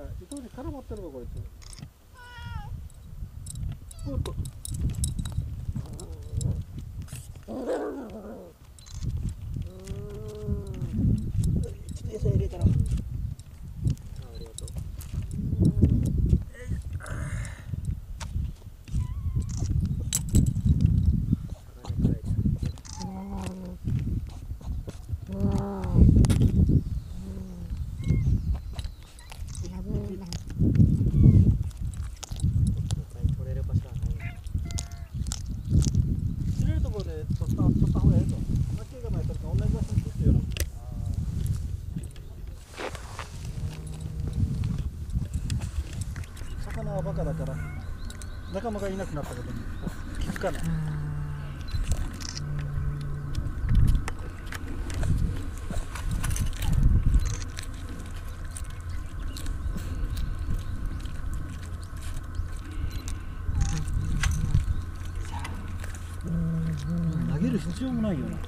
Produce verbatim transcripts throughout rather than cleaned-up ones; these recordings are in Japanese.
糸に絡まってるぞこいつ。おっと。ちょっと餌入れたら。ありがとう。取れる場所はない。釣れるところで取った取った方がいいぞ。巻きがないと同じ場所に取ってよ。魚はバカだから仲間がいなくなったことに気づかない。投げる必要もないよな。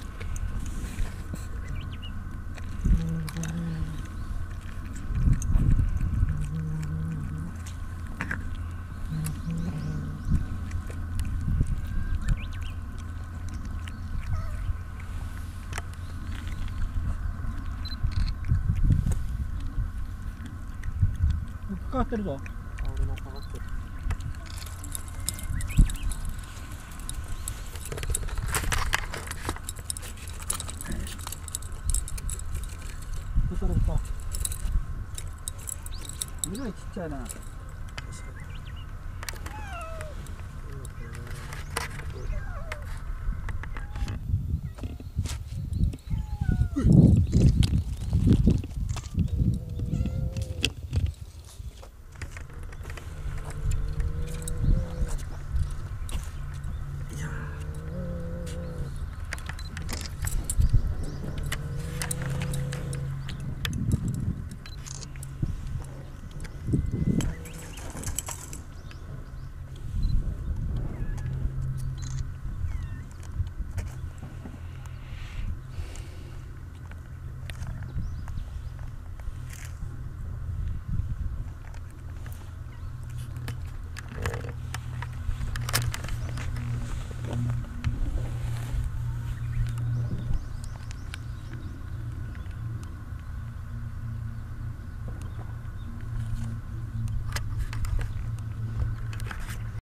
かかってるぞ。俺もかかってる。どうしたらいいか。すごいちっちゃいな。